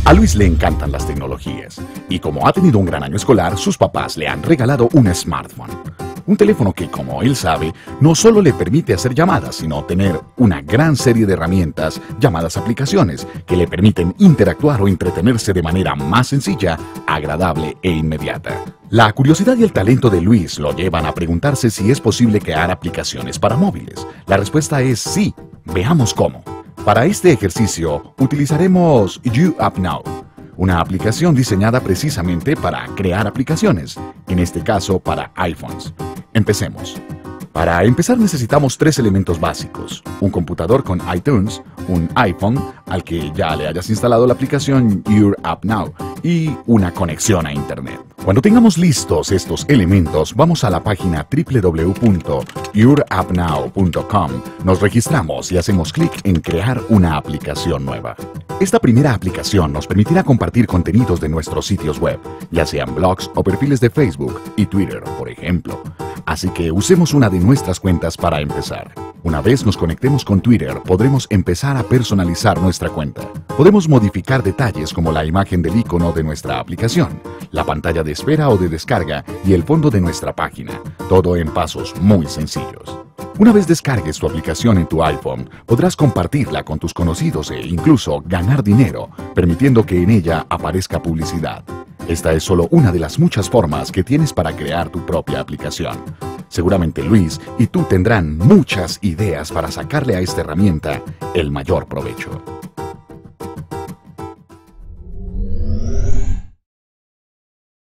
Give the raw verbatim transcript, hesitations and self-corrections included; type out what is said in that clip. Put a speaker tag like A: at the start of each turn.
A: A Luis le encantan las tecnologías y como ha tenido un gran año escolar, sus papás le han regalado un smartphone. Un teléfono que, como él sabe, no solo le permite hacer llamadas, sino tener una gran serie de herramientas llamadas aplicaciones que le permiten interactuar o entretenerse de manera más sencilla, agradable e inmediata. La curiosidad y el talento de Luis lo llevan a preguntarse si es posible crear aplicaciones para móviles. La respuesta es sí. Veamos cómo. Para este ejercicio utilizaremos YouAppNow, una aplicación diseñada precisamente para crear aplicaciones, en este caso para iPhones. Empecemos. Para empezar necesitamos tres elementos básicos: un computador con iTunes, un iPhone al que ya le hayas instalado la aplicación YouAppNow y una conexión a Internet. Cuando tengamos listos estos elementos, vamos a la página w w w punto your app now punto com, nos registramos y hacemos clic en crear una aplicación nueva. Esta primera aplicación nos permitirá compartir contenidos de nuestros sitios web, ya sean blogs o perfiles de Facebook y Twitter, por ejemplo. Así que usemos una de nuestras cuentas para empezar. Una vez nos conectemos con Twitter, podremos empezar a personalizar nuestra cuenta. Podemos modificar detalles como la imagen del icono de nuestra aplicación, la pantalla de espera o de descarga y el fondo de nuestra página, todo en pasos muy sencillos. Una vez descargues tu aplicación en tu iPhone, podrás compartirla con tus conocidos e incluso ganar dinero, permitiendo que en ella aparezca publicidad. Esta es solo una de las muchas formas que tienes para crear tu propia aplicación. Seguramente Luis y tú tendrán muchas ideas para sacarle a esta herramienta el mayor provecho.